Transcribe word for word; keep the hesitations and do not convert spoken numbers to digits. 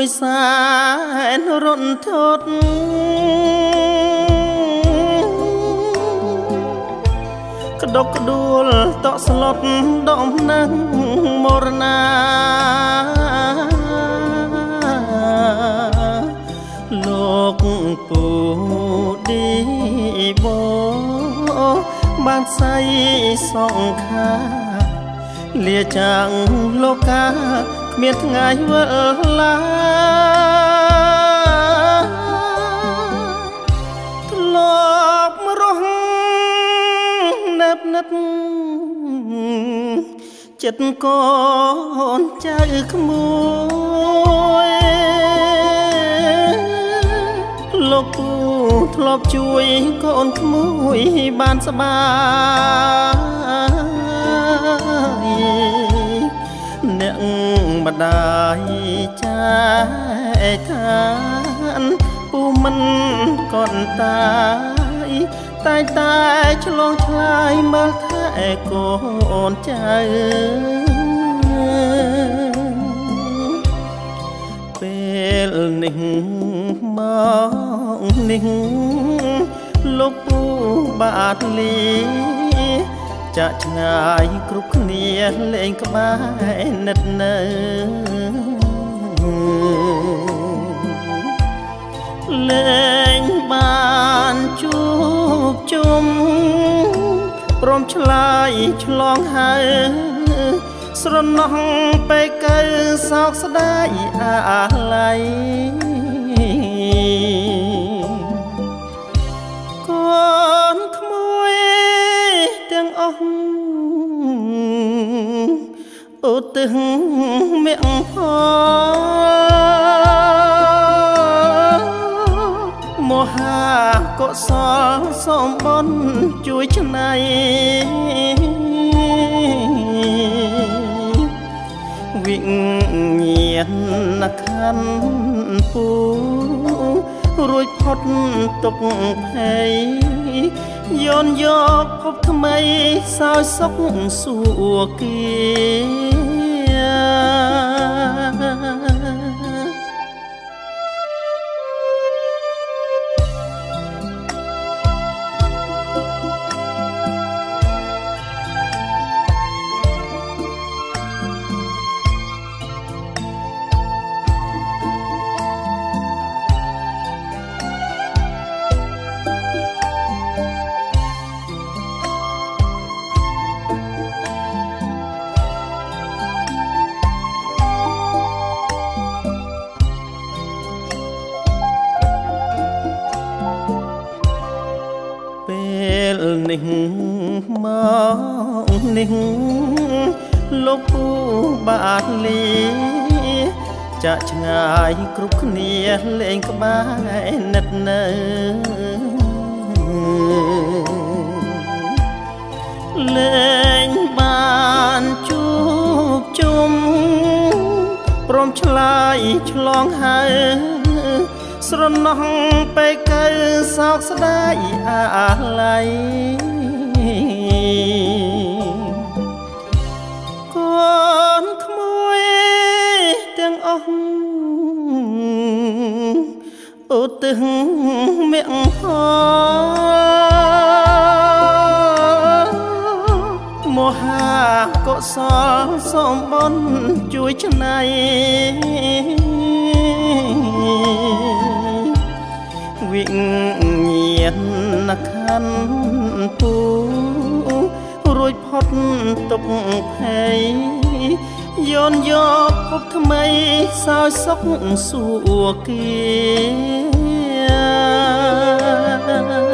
មួយសែនរន្ធត់ក្តុកក្ដួលតក់ស្លុតដំណឹងមរណាលោកពូឌីបោបានស្័យសងខាលាចាងលោកាគ្មានថ្ងៃវិលឡាធ្លាប់រស់នឹបនិតចិត្តកូនចៅក្មួយលោកពូធ្លាប់ជួយកូនក្មួយបានសប្បាយអ្នកម្ដាយចាយឋានពូមិនកូនតាយតែតែឆ្លងឆ្លើយមើលថែកូនចៅពេលនេះមកនេះលោកពូបាទលីចាក់ឆ្ងាយគ្រប់គ្នាលេងក្បែរនិតនៅលេងបានជួបជុំព្រមឆ្លើយឆ្លងហើយស្រណោះពេលកើសោកស្ដាយអាឡ័យកូនក្មួយទាំងអស់ឧទ្ទិសមេផលមហាកុសលសំបុត្រជួយច្នៃវិញ្ញាណខណ្ឌពូរួចផុតទុកភ័យយោនយកភពថ្មីសោយសុខសួគ៌នេះមកនេះលោកពូបាទលីចាក់ឆ្ងាយគ្រប់គ្នាលេងក្បែរនិតនៅលេងបានជួបជុំព្រមឆ្លើយឆ្លងហើយស្រណោះពេលកើសោកស្ដាយអាឡ័យកូនក្មួយទាំងអស់ឧទ្ទិសមេផលមហាកុសលសំបុត្រជួយច្នៃវិញ្ញាណខណ្ឌពូរួចផុតទុកភ័យយោនយកភពថ្មីសោយសុខសួគ៌